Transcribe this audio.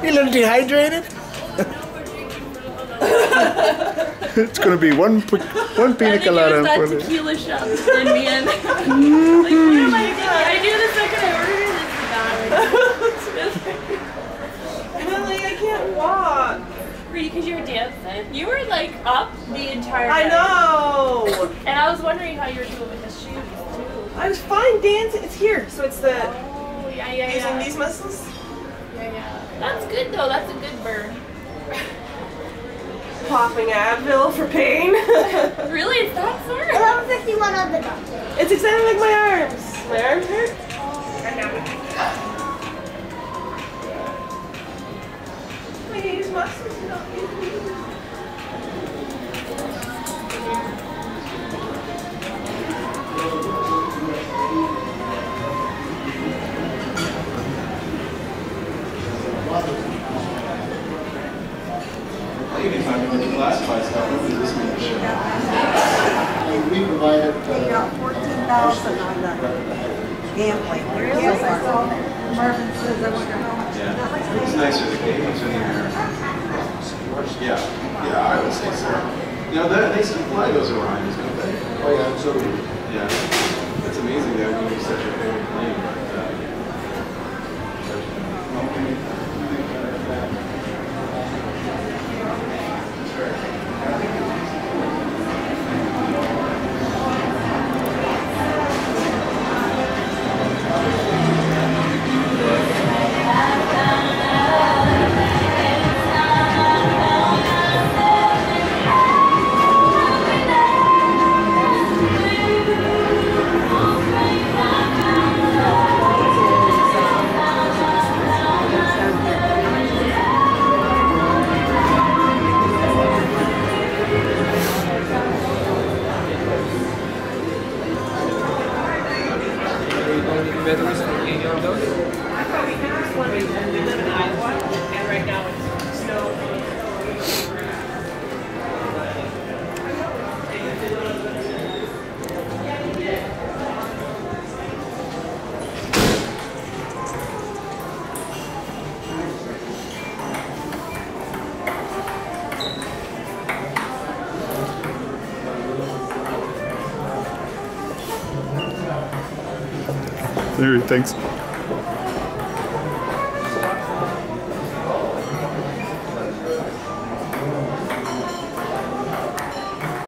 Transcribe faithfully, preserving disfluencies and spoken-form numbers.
You a little dehydrated? It's gonna be one one pina colada. I think it was that tequila shot that did me in. Like, what am I doing? I knew the second I ordered this bad. Lily, I can't walk. Were you, because you were dancing? You were like up the entire I night. know. And I was wondering how you were doing with the shoes too. I was fine dancing. It's here, so it's the Oh, yeah, yeah, using yeah. these muscles. Yeah, yeah. That's good though. That's a good burn. Popping Advil for pain. Really? It's that sore? eleven fifty-one on the dot. It's exactly like my arms. My arms hurt. I use muscles, not use. Anytime you can classify stuff, what does this mean? We provided They got fourteen thousand on the gambling. Yes, I saw that. Marvin says, I wonder how much. Yeah, it's nicer the cake was in there. Yeah, yeah, I would say so. You know, they, they supply those Orions, don't they? Oh yeah, so we. Yeah, it's amazing that we use such a favorite plane, but uh, There, thanks.